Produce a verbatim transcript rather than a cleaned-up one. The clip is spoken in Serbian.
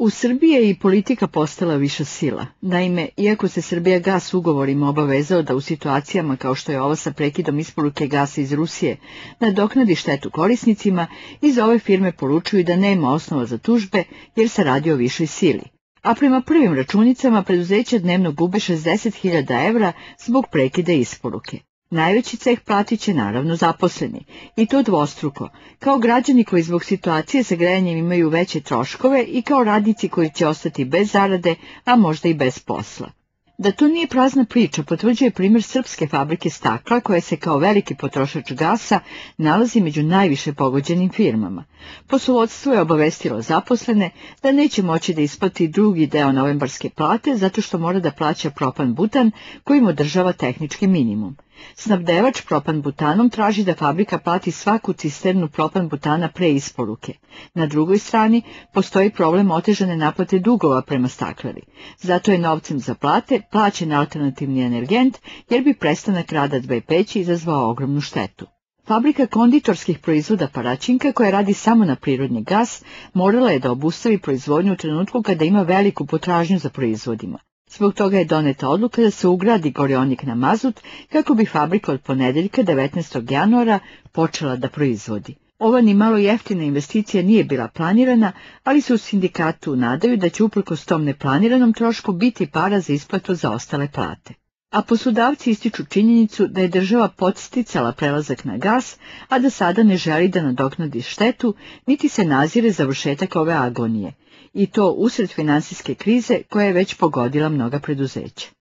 U Srbiji je i politika postala viša sila. Naime, iako se Srbijagas ugovorima obavezao da u situacijama kao što je ova sa prekidom isporuke gasa iz Rusije nadoknadi štetu korisnicima, iz ove firme poručuju da nema osnova za tužbe jer se radi o višoj sili. A prema prvim računicama preduzeće dnevno gube šezdeset hiljada evra zbog prekida isporuke. Najveći ceh platit će naravno zaposleni, i to dvostruko, kao građani koji zbog situacije sa grejanjem imaju veće troškove i kao radnici koji će ostati bez zarade, a možda i bez posla. Da to nije prazna priča potvrđuje primjer srpske fabrike stakla koja se kao veliki potrošač gasa nalazi među najviše pogođenim firmama. Poslovodstvo je obavestilo zaposlene da neće moći da isplati drugi deo novembarske plate zato što mora da plaća propan-butan kojim održava tehnički minimum. Snabdevač propan-butanom traži da fabrika plati svaku cisternu propan-butana pre isporuke. Na drugoj strani postoji problem otežane naplate dugova prema stakleri. Zato je novcem za plate plaćen alternativni energent jer bi prestanak rada dve peći izazvao ogromnu štetu. Fabrika konditorskih proizvoda Paraćinka, koja radi samo na prirodni gas, morala je da obustavi proizvodnju u trenutku kada ima veliku potražnju za proizvodima. Zbog toga je doneta odluka da se ugradi gorionik na mazut kako bi fabrika od ponedeljka devetnaestog januara počela da proizvodi. Ova ni malo jeftina investicija nije bila planirana, ali se u sindikatu nadaju da će uprkos tom neplaniranom trošku biti para za isplatu za ostale plate. A poslodavci ističu činjenicu da je država podsticala prelazak na gas, a da sada ne želi da nadoknadi štetu, niti se nazire završetak ove agonije, i to usred finansijske krize koja je već pogodila mnoga preduzeća.